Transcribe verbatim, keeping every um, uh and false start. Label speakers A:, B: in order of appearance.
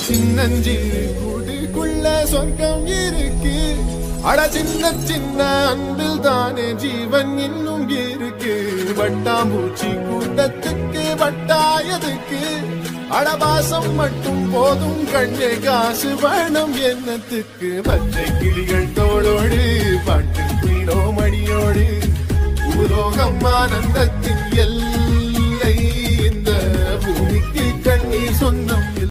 A: சின்னஞ்சிறு கூட்டுக்குள்ள சொர்க்கம் இருக்கு. அட சின்ன சின்ன அன்பில் தானே ஜீவன் இன்னும் இருக்கு. வட்டாம்பூச்சி கூட்டத்துக்கு வட்டாயதுக்கு அடபாசம் மட்டும் போதும் கண்ணே காசு வேணும் என்னத்துக்கு. பச்சை கிளிகள் தோளோடு பாட்டு குயிலோ மணியோடு பூலோகம் ஆனந்தத்தின்